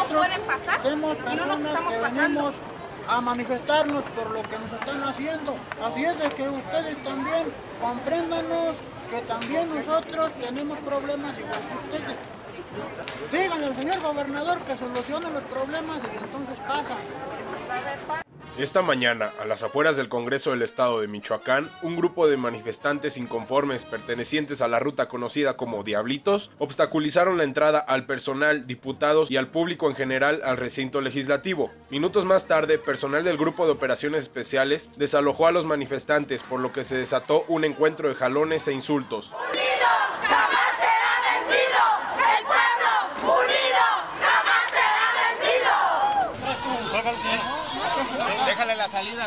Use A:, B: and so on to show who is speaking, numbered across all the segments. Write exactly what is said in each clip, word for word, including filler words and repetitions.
A: nosotros somos personas que venimos a manifestarnos por lo que nos están haciendo. Así es de que ustedes también compréndanos que también nosotros tenemos problemas igual que ustedes. Díganle al señor gobernador que solucione los problemas y entonces pasa.
B: Esta mañana, a las afueras del Congreso del Estado de Michoacán, un grupo de manifestantes inconformes pertenecientes a la ruta conocida como Diablitos obstaculizaron la entrada al personal, diputados y al público en general al recinto legislativo. Minutos más tarde, personal del Grupo de Operaciones Especiales desalojó a los manifestantes, por lo que se desató un encuentro de jalones e insultos.
C: ¡Unido jamás será vencido! ¡El pueblo unido jamás será vencido!
D: Déjale la salida.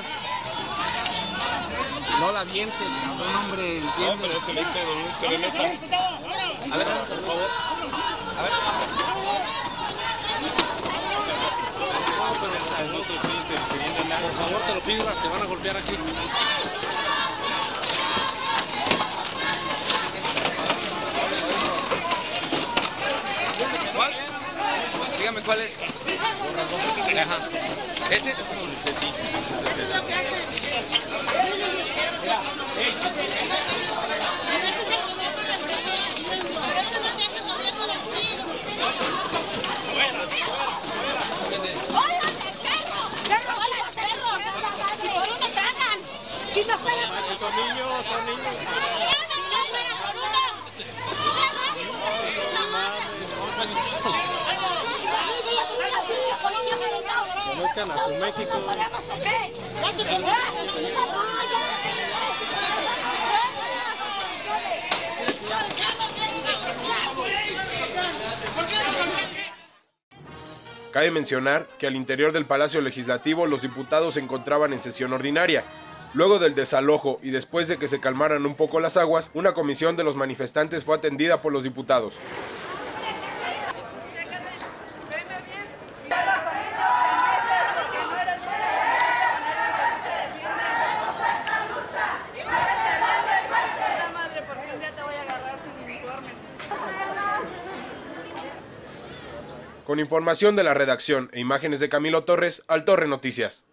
D: No la vientes, un hombre entiende. No, pero se le se le meta. A ver, por favor. A ver. No, pero el otro sí que viene nada. Por favor, te lo pido, te van a golpear aquí. ¿Cuál? Dígame cuál es. Ajá. ¿Este? Son niños, son niños. Conozcan a su México.
B: Cabe mencionar que al interior del Palacio Legislativo los diputados se encontraban en sesión ordinaria. Luego del desalojo y después de que se calmaran un poco las aguas, una comisión de los manifestantes fue atendida por los diputados. Con información de la redacción e imágenes de Camilo Torres, Al Torre Noticias.